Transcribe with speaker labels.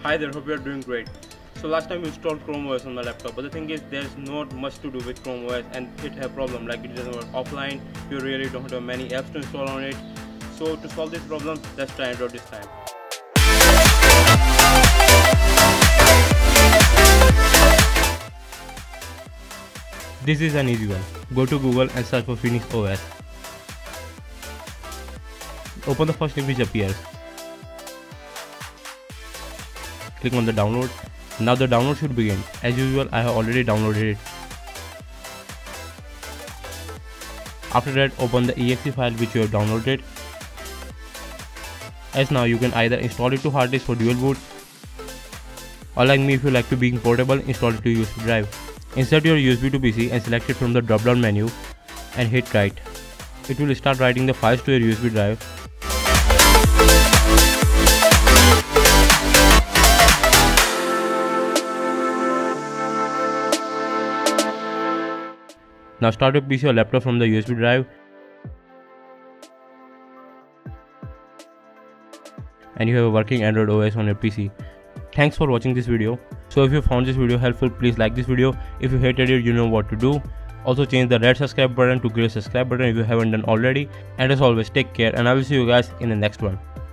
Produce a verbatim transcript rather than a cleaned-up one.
Speaker 1: Hi there, hope you are doing great. So last time we installed Chrome O S on my laptop, but the thing is there's not much to do with Chrome O S and it has a problem, like it doesn't work offline, you really don't have many apps to install on it. So to solve this problem, let's try Android this time. This is an easy one. Go to Google and search for Phoenix O S. Open the first link which appears. Click on the download. Now the download should begin. As usual, I have already downloaded it. After that, open the E X E file which you have downloaded. As now you can either install it to hard disk for dual boot, or like me, if you like to be portable, install it to U S B drive. Insert your U S B to P C and select it from the drop down menu and hit write. It will start writing the files to your U S B drive. Now start your P C or laptop from the U S B drive and you have a working Android O S on your P C. Thanks for watching this video. So if you found this video helpful, please like this video. If you hated it, you know what to do. Also change the red subscribe button to grey subscribe button if you haven't done already. And as always, take care and I will see you guys in the next one.